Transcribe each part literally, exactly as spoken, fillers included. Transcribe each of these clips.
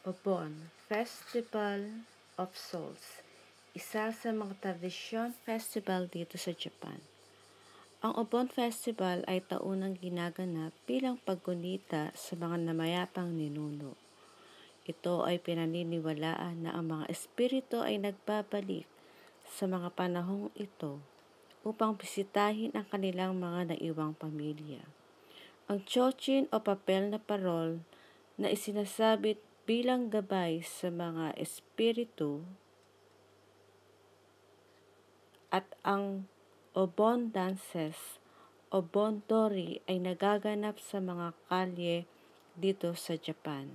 Obon Festival of Souls, isa sa mga tradisyon festival dito sa Japan. Ang Obon Festival ay taunang ginaganap bilang paggunita sa mga namayapang ninuno. Ito ay pinaniniwalaan na ang mga espiritu ay nagbabalik sa mga panahong ito upang bisitahin ang kanilang mga naiwang pamilya. Ang chochin o papel na parol na isinasabit bilang gabay sa mga espiritu at ang Obon dances o bondori ay nagaganap sa mga kalye dito sa Japan.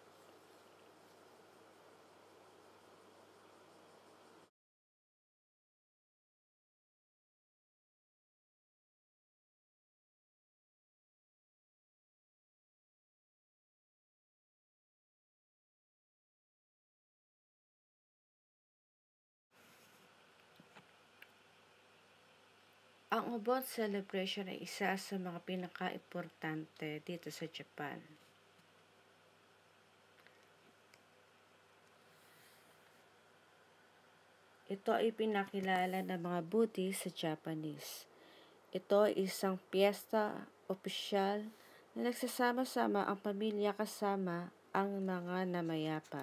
Ang Obon celebration ay isa sa mga pinaka-importante dito sa Japan. Ito ay pinakilala ng mga Buddhist sa Japanese. Ito ay isang piyesta opisyal na nagsasama-sama ang pamilya kasama ang mga namayapa.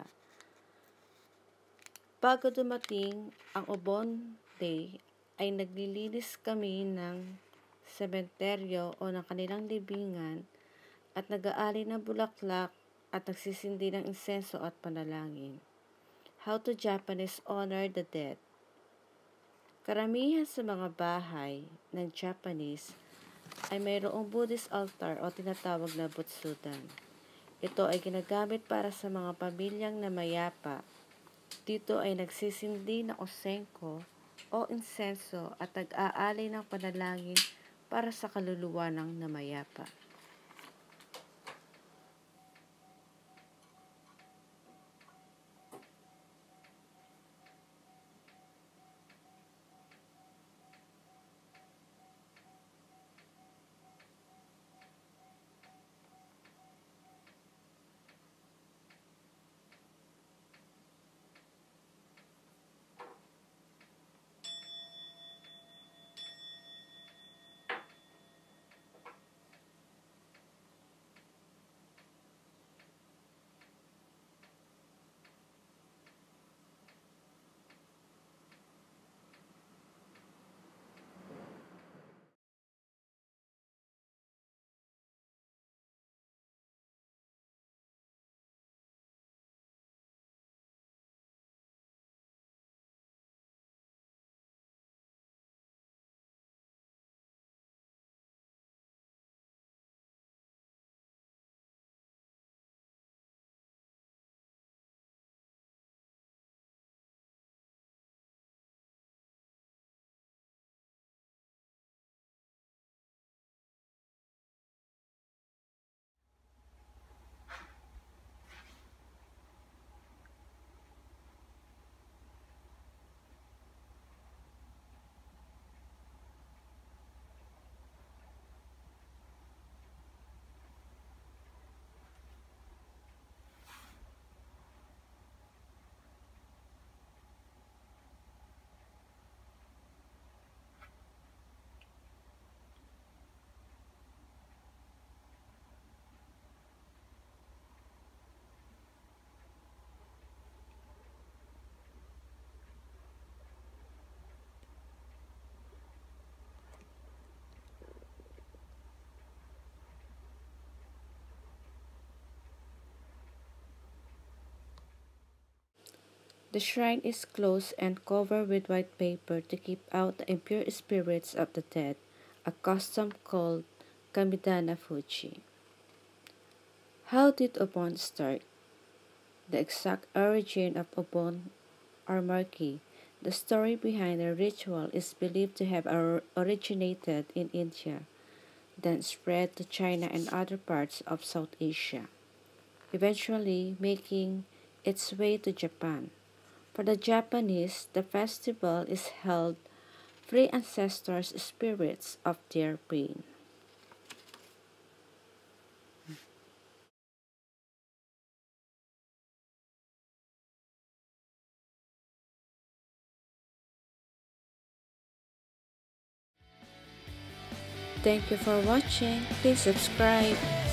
Bago dumating ang Obon Day, ay naglilinis kami ng sementeryo o ng kanilang libingan at nag-aali ng bulaklak at nagsisindi ng insenso at panalangin. How to Japanese honor the dead. Karamihan sa mga bahay ng Japanese ay mayroong Buddhist altar o tinatawag na butsudan. Ito ay ginagamit para sa mga pamilyang namayapa. Dito ay nagsisindi ng osenko o insenso at nag-aalay ng panalangin para sa kaluluwa ng namayapa. The shrine is closed and covered with white paper to keep out the impure spirits of the dead, a custom called Kamidana Fuji. How did Obon start? The exact origin of Obon are murky. The story behind the ritual is believed to have or- originated in India, then spread to China and other parts of South Asia, eventually making its way to Japan. For the Japanese, the festival is held free ancestors' spirits of their pain. Thank you for watching. Please subscribe.